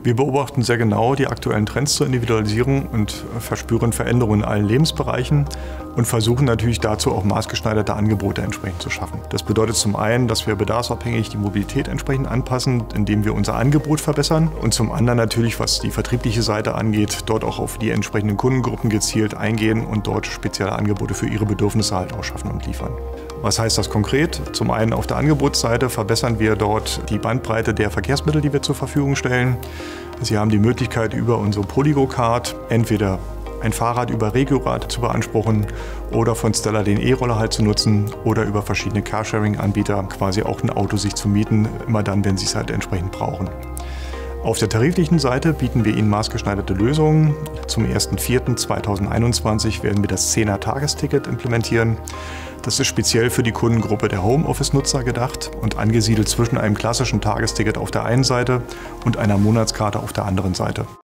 Wir beobachten sehr genau die aktuellen Trends zur Individualisierung und verspüren Veränderungen in allen Lebensbereichen und versuchen natürlich dazu auch maßgeschneiderte Angebote entsprechend zu schaffen. Das bedeutet zum einen, dass wir bedarfsabhängig die Mobilität entsprechend anpassen, indem wir unser Angebot verbessern und zum anderen natürlich, was die vertriebliche Seite angeht, dort auch auf die entsprechenden Kundengruppen gezielt eingehen und dort spezielle Angebote für ihre Bedürfnisse halt auch schaffen und liefern. Was heißt das konkret? Zum einen auf der Angebotsseite verbessern wir dort die Bandbreite der Verkehrsmittel, die wir zur Verfügung stellen. Sie haben die Möglichkeit, über unsere Polygo-Card entweder ein Fahrrad über Regiorad zu beanspruchen oder von Stella den E-Roller halt zu nutzen oder über verschiedene Carsharing-Anbieter quasi auch ein Auto sich zu mieten, immer dann, wenn Sie es halt entsprechend brauchen. Auf der tariflichen Seite bieten wir Ihnen maßgeschneiderte Lösungen. Zum 01.04.2021 werden wir das 10er-Tagesticket implementieren. Das ist speziell für die Kundengruppe der Homeoffice-Nutzer gedacht und angesiedelt zwischen einem klassischen Tagesticket auf der einen Seite und einer Monatskarte auf der anderen Seite.